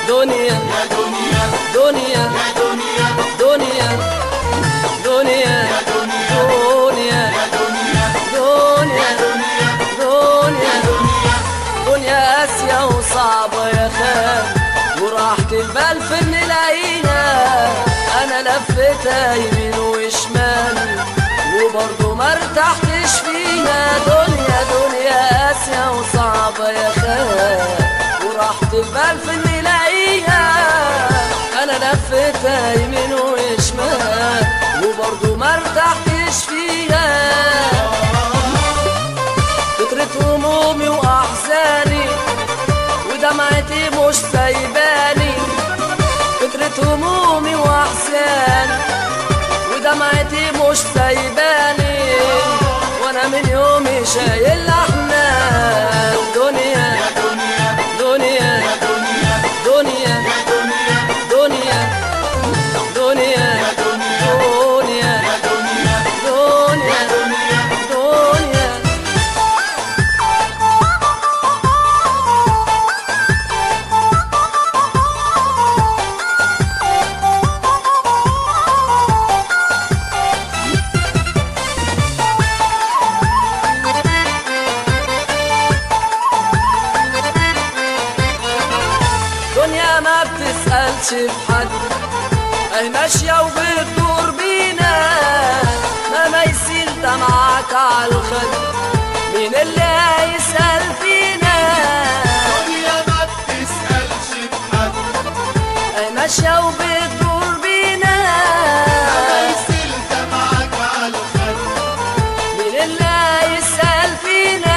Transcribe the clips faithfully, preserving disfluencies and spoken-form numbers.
دنيا دنيا دنيا دنيا دنيا دنيا دنيا دنيا قاسية وصعبة يا خال، وراحة البال في نلاقيها. أنا لفتها يمين وشمال وبرضه مرتحتش فيها. دنيا دنيا قاسية وصعبة يا خال، وراحة البال في نلاقيها. أنا لفتها يمين وشمال وبرضه مرتحتش فيها. كترت همومي وأحزاني ودمعتي مش سايباني. كترت همومي وأحزاني ودمعتي مش سايباني، وأنا من يومي شايل أحمال. دنيا دنيا دنيا دنيا دنيا دنيا دنيا دنيا ما بتسألش بحد، اهي ماشية وبتدور بينا. ما يسيل دمعك عالخد، مين اللي هيسأل فينا؟ دنيا ما بتسألش بحد، اهي ماشية وبتدور بينا. ما يسيل دمعك عالخد، مين اللي هيسأل فينا؟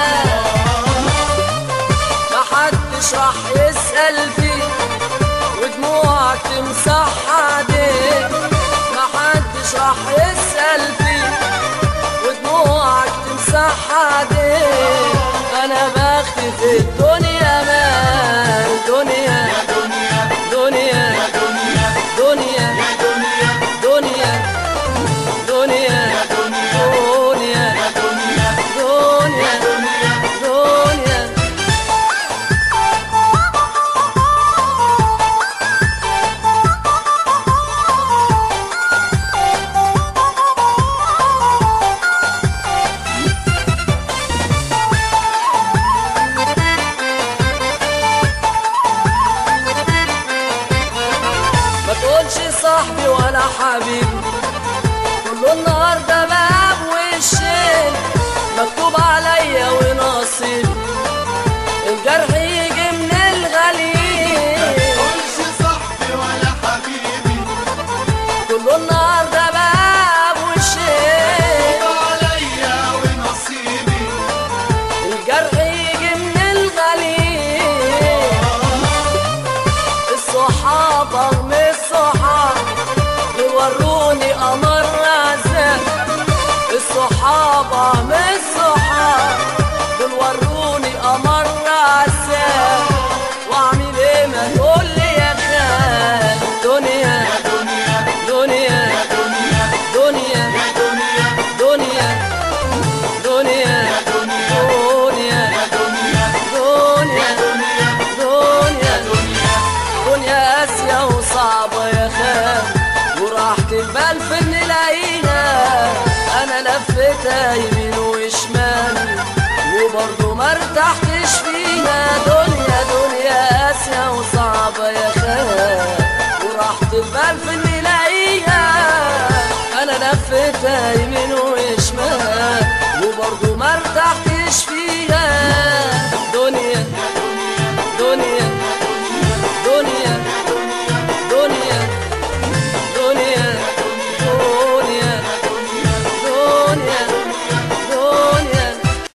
محدش راح يسأل فيك ودموعك تمسح عليك. محدش راح يسأل فيك ودموعك تمسح عليك. أنا بختي في الدنيا مال. دنيا دنيا دنيا دنيا دنيا دنيا صاحبي ولا حبيبي، كله النهارده بقى بوشين. مكتوب عليا ونصيبي الجرح يجي من الغليل. متقولش صاحبي ولا حبيبي، كله النهارده بقى بوشين. مكتوب عليا ونصيبي الجرح يجي من الغليل. الصحاب رغم الصحاب يوروني قمر عذاب. الصحاب رغم الصحاب دول وروني قمر عذاب. واعمل ايه ما تقولي يا خال؟ دنيا دنيا دنيا دنيا دنيا دنيا دنيا قاسية وصعبة يا خال، وراحة البال في نلاقيها. أنا لفتها يمين وشمال وبرضه مرتحتش فيها. دنيا دنيا قاسية وصعبة يا خال، وراحة البال في نلاقيها. أنا لفتها يمين